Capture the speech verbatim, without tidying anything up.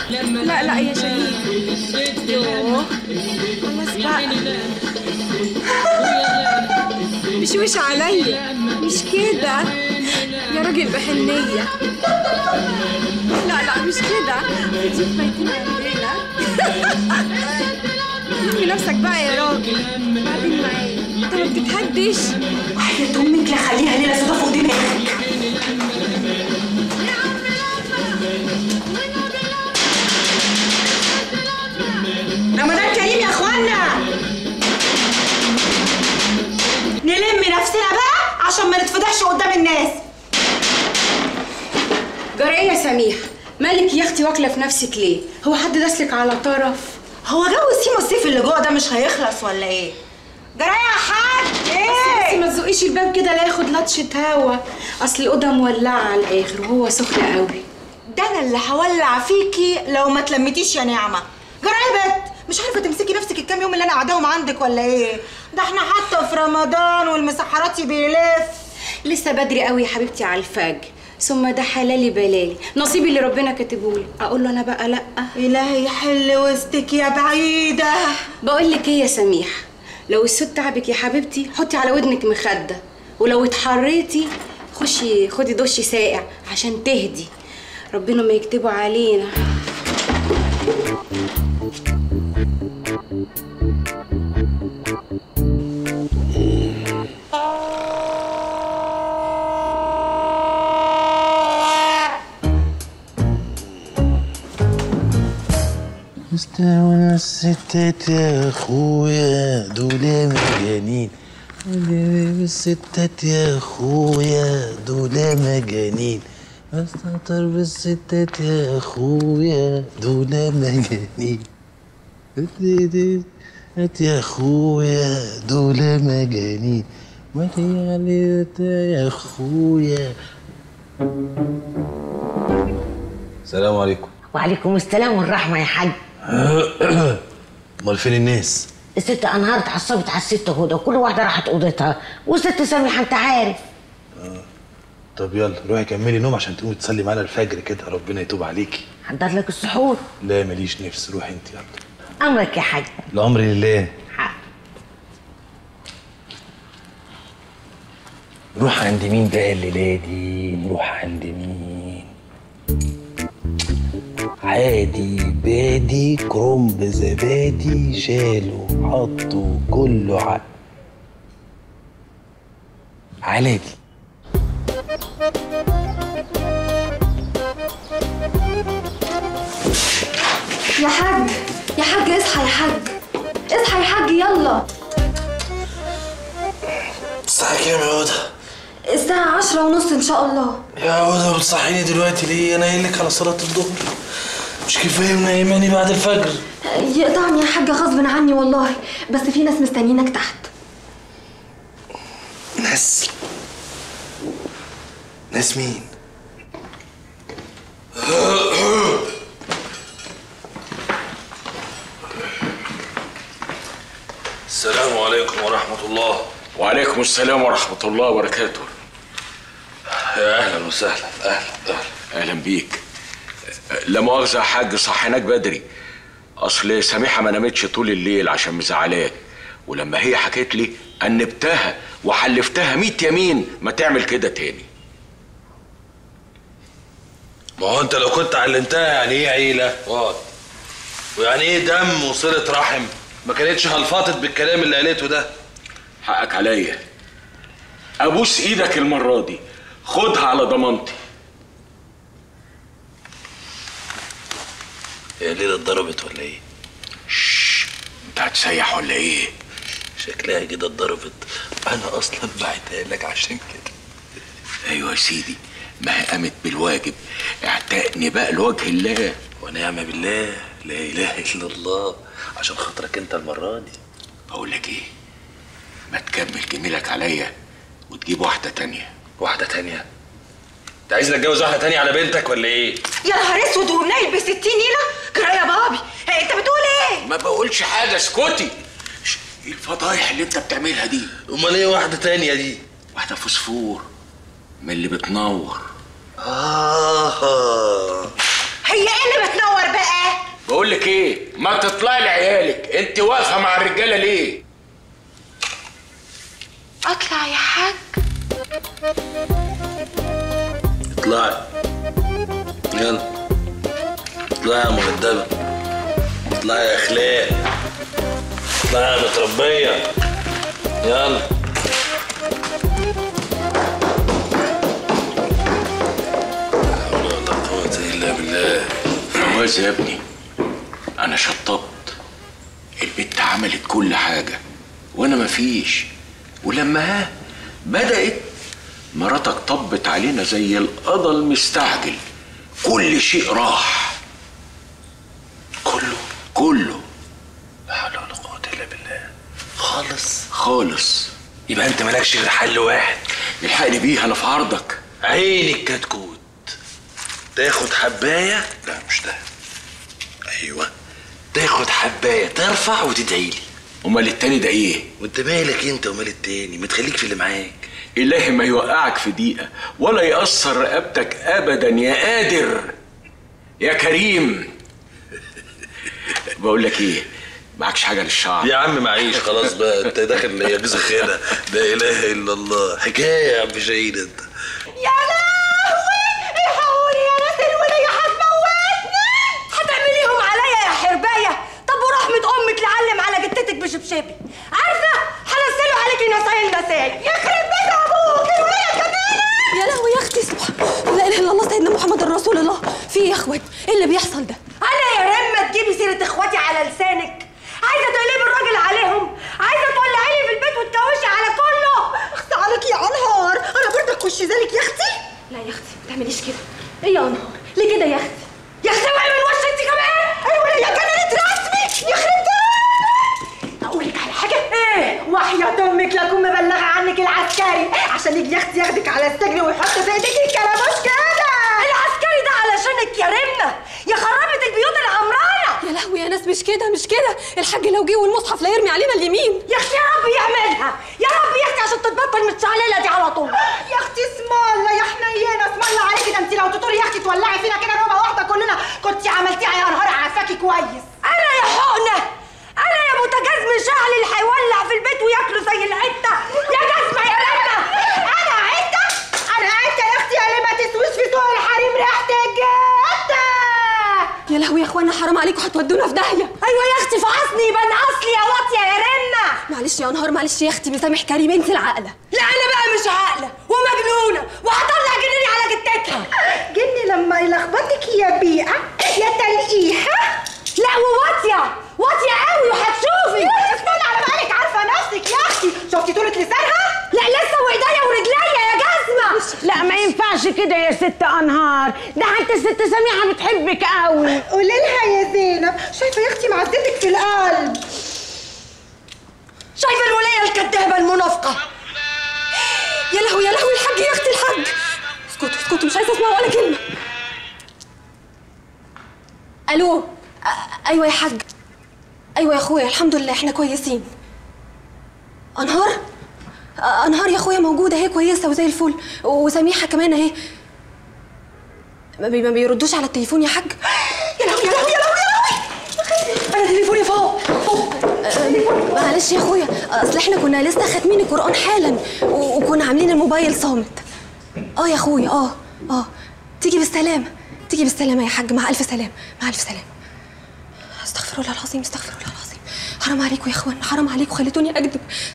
لا لا يا شريف. يوه خلاص بقى. بشوش عليا مش كده يا راجل بحنية. لا لا مش كده. ضيوف ميتين عندنا. لمي نفسك بقى يا راجل. بعدين معايا انت ما بتتهدش. وحياة امك لا خليها ليلة سودا فوق دماغك. رمضان كريم يا اخوانا. نلم نفسنا بقى عشان ما نتفضحش قدام الناس. جرى ايه يا سميحة؟ مالك يا اختي واكله في نفسك ليه؟ هو حد داسلك على طرف؟ هو جو السيما الصيف اللي جوه ده مش هيخلص ولا ايه؟ جرى يا حاج ايه؟ بس ما تزقيش الباب كده لا ياخد لطشه هوا، اصل الاوضه مولعه على الاخر وهو سخن قوي. ده انا اللي هولع فيكي لو ما تلمتيش يا نعمه. جرى يا بت مش عارفه تمسكي نفسك الكام يوم اللي انا قاعداهم عندك ولا ايه؟ ده احنا حتى في رمضان والمسحراتي بيلف. لسه بدري قوي يا حبيبتي على الفجر، ثم ده حلالي بلالي نصيبي اللي ربنا كاتبهولي. اقول له انا بقى لا؟ الهي يحل وسطك يا بعيده. بقول لك ايه يا سميح، لو الصوت تعبك يا حبيبتي حطي على ودنك مخده، ولو اتحريتي خشي خدي دش ساقع عشان تهدي، ربنا ما يكتبه علينا. مستوى الستات يا اخويا دول مجانين. الستات يا اخويا دول مجانين. استهتر بالستات يا اخويا دول مجانين. الستات يا اخويا دول مجانين. ما هي عليك يا اخويا. السلام عليكم. وعليكم السلام والرحمة يا حاج. امال فين الناس؟ الست انهار اتعصبت على الست هدى وكل واحدة راحت اوضتها، والست سميحة انت عارف. اه طب يلا روحي كملي نوم عشان تقومي تصلي معانا الفجر كده، ربنا يتوب عليكي. حضر لك السحور. لا ماليش نفس، روحي انت يلا. امرك يا حاج. الامر لله. حق. نروح عند مين بقى الليله دي؟ نروح عند مين؟ عادي بادي كرنب زبادي شالوا حطوا كله ع... علادي. يا حاج يا حاج اصحى يا حاج، اصحى يا حاج يلا. الساعة كام يا هدى؟ الساعة عشرة ونص إن شاء الله. يا هدى بتصحيني دلوقتي ليه؟ أنا قايل لك على صلاة الظهر، مش كفاية منيماني بعد الفجر؟ يقطعني يا حاج غصب عني والله، بس في ناس مستنيينك تحت. ناس؟ ناس مين؟ السلام عليكم ورحمة الله. وعليكم السلام ورحمة الله وبركاته. يا أهلا وسهلا. أهلا أهلا أهلا بيك. لا مؤاخذة يا حاج صحيناك بدري، أصل سميحة ما نامتش طول الليل عشان مزعلاك، ولما هي حكيت لي أنبتها وحلفتها ميت يمين ما تعمل كده تاني. ما هو أنت لو كنت علمتها يعني إيه عيلة واحد ويعني إيه دم وصلة رحم ما كانتش هلفطت بالكلام اللي قالته ده. حقك عليا، أبوس إيدك المرة دي، خدها على ضمانتي. هي ليلة اتضربت ولا ايه؟ شش، انت هتسيح ولا ايه؟ شكلها كده اتضربت، انا اصلا بعتها لك عشان كده. ايوه يا سيدي، ما هي قامت بالواجب، اعتقني بقى لوجه الله. ونعم بالله، لا اله الا الله، عشان خاطرك انت المرة دي. اقول لك ايه؟ ما تكمل جميلك عليا وتجيب واحدة تانية. واحدة تانية؟ انت عايزني اتجوز واحدة تانية على بنتك ولا ايه؟ يا نهار اسود ونايل بستين نيلة؟ كرا يا بابي، هي انت بتقول ايه؟ ما بقولش حاجة، اسكتي. ايه الفضايح اللي انت بتعملها دي؟ امال ايه واحدة تانية دي؟ واحدة فوسفور من اللي بتنور. آه هي ايه اللي بتنور بقى؟ بقول لك ايه، ما تطلعي لعيالك، انت واقفه مع الرجاله ليه؟ اطلع يا حاج. اطلعي يلا، اطلعي يا مؤدبه، اطلعي يا اخلاق، اطلعي يا متربيه، يلا. لا حول ولا قوه الا بالله. فواز يا ابني، انا شطبت، البت عملت كل حاجه وانا مفيش، ولما ها بدات مراتك طبت علينا زي القضا المستعجل، كل شيء راح. كله كله. لا حول ولا قوه الا بالله. خالص خالص. يبقى انت مالكش غير حل واحد. الحقني بيه، انا في عرضك. عيني الكتكوت، تاخد حبايه، لا مش ده، ايوه، تاخد حبايه ترفع وتدعيلي. امال التاني ده ايه؟ وانت مالك انت ومال التاني؟ ما تخليك في اللي معاك. إلهي ما يوقعك في دقيقة ولا يأثر رقبتك أبدا يا قادر يا كريم. بقول لك إيه، معكش حاجة للشعر؟ يا عم معيش خلاص بقى، انت داخل يا جوز خيانة. لا إله إلا الله، حكاية يا عم شاهين انت. يا لهوي الحقوني يا ناس، الولية هتموتني. هتعمليهم عليا يا حرباية؟ طب ورحمة أمك لعلم على جتتك بشبشبي، عارفة؟ هنزلوا عليكي نصايل نسايل. يخرب بيت ابوك، الولية كمان. يا لهوي يا اختي، سبحان لا اله الا الله سيدنا محمد رسول الله. في ايه يا اخوات؟ ايه اللي بيحصل ده؟ أنا يا رمة تجيبي سيرة إخواتي على لسانك؟ عايزة تقلبي الراجل عليهم؟ عايزة تولعي لي في البيت وتكوشي على كله؟ اخص عليك يا انهار، انا برضه اخش ذلك يا اختي. لا يا اختي ما تعمليش كده. ايه يا انهار؟ ليه كده يا اختي؟ يا أختي اوعي من وش أنت كمان. الولية كانت رسمي، يخرب بيت. أقول لك على حاجة؟ إيه؟ وحياة أمك لكم مبلغة عنك العسكري عشان يجي ياخد ياخدك على السجن ويحط في إيديك الكلاموش كده. العسكري ده علشانك يا رمة، يا خربت البيوت العمرانة. يا لهوي يا ناس، مش كده مش كده، الحاج لو جه والمصحف لا يرمي علينا اليمين. يا أختي يا رب يعملها، يا رب يا أختي عشان تتبطل من الشعللة دي على طول. يا اختي اسم الله يا حنينه، اسم الله عليكي، ده انت لو تطولي يا اختي تولعي فينا كده نوبه واحده كلنا كنتي عملتيها يا انهار، عارفاكي كويس. أنا يا حقنة، أنا يا بوتاجاز مشعل اللي هيولع في البيت وياكله زي العتة. يا جزمة يا رمة. انا عته، انا عته يا اختي، اللي ما تسويش في سوق الحريم ريحتك جته. يا لهوي يا اخوانا حرام عليكم، هتودونا في داهيه. أيوة يا أختي، فعصني يبان أصلي يا واطية يا رمة. معلش يا انهار، معلش يا اختي، مسامح كريم، انت العاقله. لا أنا بقى مش عاقلة ومجنونة وهطلع جنيني على جتتها. جني لما يلخبطك يا بيئه يا تلقيحه. لا وواطية واطية قوي وهتشوفي. استنى على بالك، عارفه نفسك يا اختي. شفتي طولة لسانها؟ لا لسه، وايديا ورجليا يا جزمة. لا ما ينفعش كده يا ست انهار، ده حتى الست سميحه بتحبك قوي. قولي لها يا زينب، شايفه يا اختي معزتك في القلب. شايفة الولية الكدابة المنافقة؟ يا لهوي يا لهوي، الحاج يا اختي الحاج. اسكتوا اسكتوا، مش عايزه اسمع ولا كلمه. الو، أ- ايوه يا حاج. ايوه يا اخويا، الحمد لله احنا كويسين. انهار أ- انهار يا اخويا موجوده اهي، كويسه وزي الفل، وسميحه كمان اهي. ما بي- ما بيردوش على التليفون يا حاج. يا لهوي يا لهوي يا لهوي يا لهوي. أنا تليفوني فوق فوق. أه، معلش يا اخويا، اصل احنا كنا لسه خاتمين القران حالا، و- وكنا عاملين الموبايل صامت. اه يا اخويا، اه اه تيجي بالسلامه، تيجي بالسلامه يا حاج، مع الف سلامه، مع الف سلامه. استغفر الله العظيم، استغفر الله العظيم، حرام عليكم يا اخوان، حرام عليكم، خليتوني اكذب.